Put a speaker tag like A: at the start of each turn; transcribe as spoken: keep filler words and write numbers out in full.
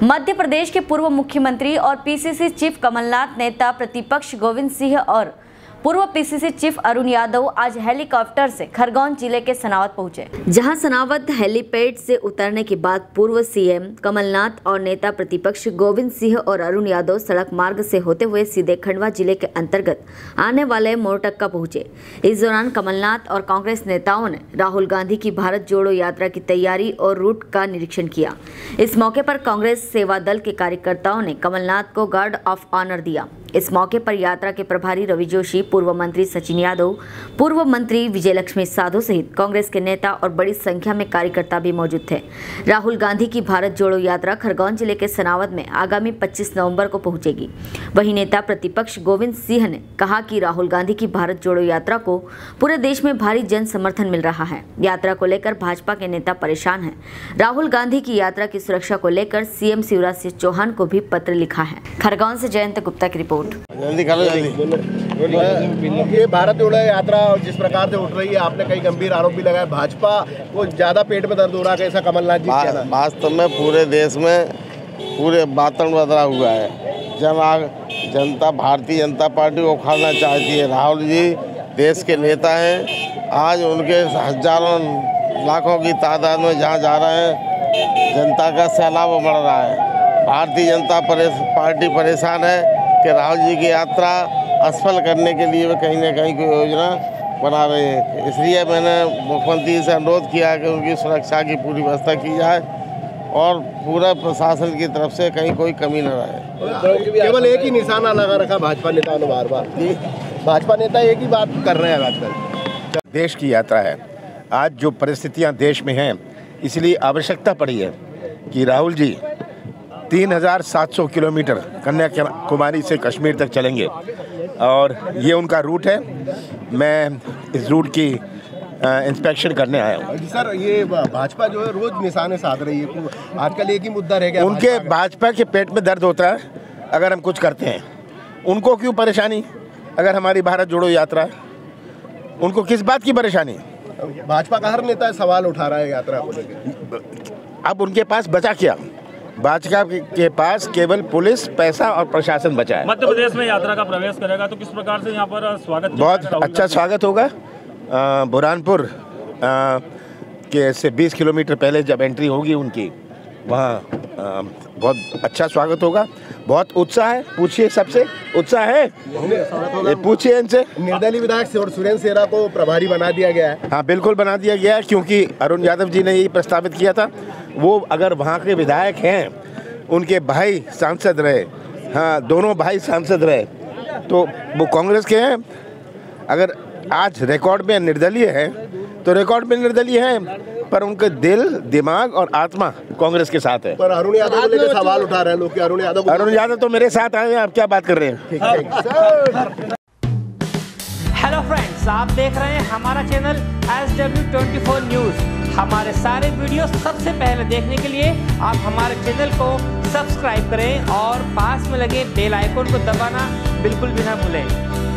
A: मध्य प्रदेश के पूर्व मुख्यमंत्री और पीसीसी चीफ कमलनाथ नेता प्रतिपक्ष गोविंद सिंह और पूर्व पीसीसी चीफ अरुण यादव आज हेलीकॉप्टर से खरगोन जिले के सनावद पहुंचे, जहां सनावद हेलीपैड से उतरने के बाद पूर्व सीएम कमलनाथ और नेता प्रतिपक्ष गोविंद सिंह और अरुण यादव सड़क मार्ग से होते हुए सीधे खंडवा जिले के अंतर्गत आने वाले मोरटक्का पहुंचे। इस दौरान कमलनाथ और कांग्रेस नेताओं ने राहुल गांधी की भारत जोड़ो यात्रा की तैयारी और रूट का निरीक्षण किया। इस मौके पर कांग्रेस सेवा दल के कार्यकर्ताओं ने कमलनाथ को गार्ड ऑफ ऑनर दिया। इस मौके पर यात्रा के प्रभारी रवि जोशी, पूर्व मंत्री सचिन यादव, पूर्व मंत्री विजयलक्ष्मी साधु सहित कांग्रेस के नेता और बड़ी संख्या में कार्यकर्ता भी मौजूद थे। राहुल गांधी की भारत जोड़ो यात्रा खरगोन जिले के सनावद में आगामी पच्चीस नवंबर को पहुंचेगी। वहीं नेता प्रतिपक्ष गोविंद सिंह ने कहा कि राहुल गांधी की भारत जोड़ो यात्रा को पूरे देश में भारी जन समर्थन मिल रहा है। यात्रा को लेकर भाजपा के नेता परेशान हैं। राहुल गांधी की यात्रा की सुरक्षा को लेकर सीएम शिवराज सिंह चौहान को भी पत्र लिखा है। खरगोन से जयंत गुप्ता की रिपोर्ट।
B: जल्दी कर लो, जल्दी।
C: ये भारत जोड़ो यात्रा जिस प्रकार से उठ रही है, आपने कई गंभीर आरोप भी लगाए, भाजपा को ज्यादा पेट में दर्द हो रहा है, कैसा कमलनाथ जी कहना?
B: वास्तव में पूरे देश में पूरे वातावरण बदला हुआ है। जन जनता भारतीय जनता पार्टी को उखाड़ना चाहती है। राहुल जी देश के नेता हैं। आज उनके हजारों लाखों की तादाद में जहाँ जा रहे हैं, जनता का सैलाब बढ़ रहा है। भारतीय जनता पार्टी परेशान है कि राहुल जी की यात्रा असफल करने के लिए वे कहीं ना कहीं कोई योजना बना रहे हैं। इसलिए मैंने मुख्यमंत्री से अनुरोध किया कि उनकी सुरक्षा की पूरी व्यवस्था की जाए और पूरा प्रशासन की तरफ से कहीं कोई कमी न रहे।
C: केवल एक ही निशाना लगा रखा भाजपा नेताओं ने बार बार, भाजपा नेता एक ही बात कर रहे हैं आजकल।
D: देश की यात्रा है। आज जो परिस्थितियां देश में हैं, इसलिए आवश्यकता पड़ी है कि राहुल जी तीन हज़ार सात सौ किलोमीटर कन्याकुमारी से कश्मीर तक चलेंगे और ये उनका रूट है। मैं इस रूट की इंस्पेक्शन करने आया हूँ।
C: सर, ये भाजपा जो है रोज निशाने साध रही है, आजकल एक ही मुद्दा रह गया।
D: उनके भाजपा के पेट में दर्द होता है अगर हम कुछ करते हैं। उनको क्यों परेशानी अगर हमारी भारत जोड़ो यात्रा है? उनको किस बात की परेशानी?
C: भाजपा का हर नेता सवाल उठा रहा है यात्रा को लेकर।
D: अब उनके पास बचा क्या? भाजपा के पास केवल पुलिस, पैसा और प्रशासन बचा है।
E: मध्य प्रदेश में यात्रा का प्रवेश करेगा तो किस प्रकार से यहाँ पर स्वागत?
D: बहुत अच्छा स्वागत होगा। बुरहानपुर के से बीस किलोमीटर पहले जब एंट्री होगी उनकी, वहाँ बहुत अच्छा स्वागत होगा। बहुत उत्साह है। पूछिए, सबसे उत्साह है, पूछिए इनसे।
C: निर्दलीय विधायक और सुरेंद्र सेरा को प्रभारी बना दिया गया है।
D: हाँ, बिल्कुल बना दिया गया है, क्योंकि अरुण यादव जी ने यही प्रस्तावित किया था। वो अगर वहाँ के विधायक हैं, उनके भाई सांसद रहे, हाँ दोनों भाई सांसद रहे, तो वो कांग्रेस के हैं। अगर आज रिकॉर्ड में निर्दलीय है तो रिकॉर्ड में निर्दलीय है, पर उनके दिल, दिमाग और आत्मा कांग्रेस के साथ है।
C: पर अरुण यादव को लेकर सवाल उठा रहे हैं लोग कि अरुण यादव
D: अरुण यादव तो मेरे साथ आए हैं, आप क्या बात कर रहे हैं?
F: हेलो फ्रेंड्स, आप देख रहे हैं हमारा channel S W twenty four news. हमारे सारे वीडियो सबसे पहले देखने के लिए आप हमारे चैनल को सब्सक्राइब करें और पास में लगे बेल आइकन को दबाना बिल्कुल भी ना भूलें।